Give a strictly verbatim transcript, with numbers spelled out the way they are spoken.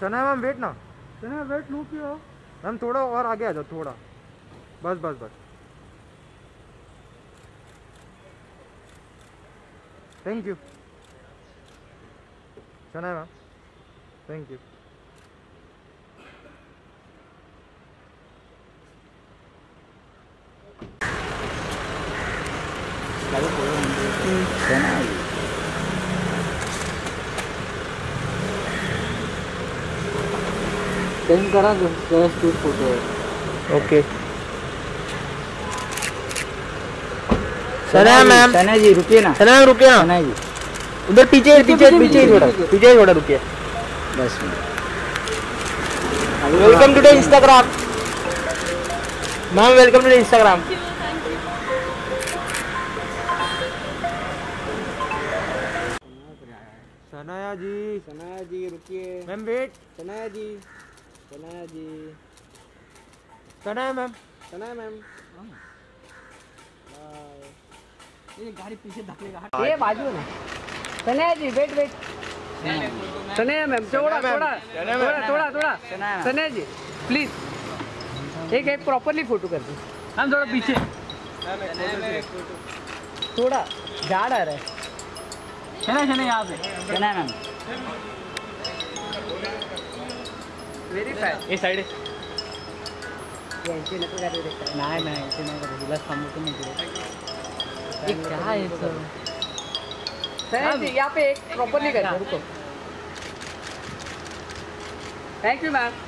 सना ma'am wait ना, Sana wait no किया ma'am थोड़ा और आगे आ जाओ, थोड़ा बस बस बस। Thank you Sana ma'am, thank you. Send करा just two photo. Okay Sana ma'am, Sana ji रुकिए ना, सना मैम रुकिए ना, सना जी उधर पीछे पीछे पीछे थोड़ा पीछे थोड़ा रुकिए। बस welcome to the Instagram ma'am, welcome to the Instagram. Sanaya ji, Sanaya ji रुकिए ma'am wait, Sanaya ji, Sanaya ji, Sanaya ma'am, Sanaya ma'am. ये गाड़ी पीछे धकेलेगा। ये बाजू ना Sanaya ji, wait wait Sanaya ma'am, थोड़ा थोड़ा थोड़ा थोड़ा थोड़ा सनाया जी प्लीज एक एक प्रॉपरली फोटो कर दो। हम थोड़ा पीछे, थोड़ा झाड़ आ रहा है। चले चले यहाँ पे सनाया मैम वेरी फास्ट। ये साइड यांची नको गाडी देखता नाही नाही यांची नाही गाडी तुला थांबवतो नाही ये क्या है सर? सनाया जी यहाँ पे एक प्रॉपरली कर दो, रुको। Thank you ma'am.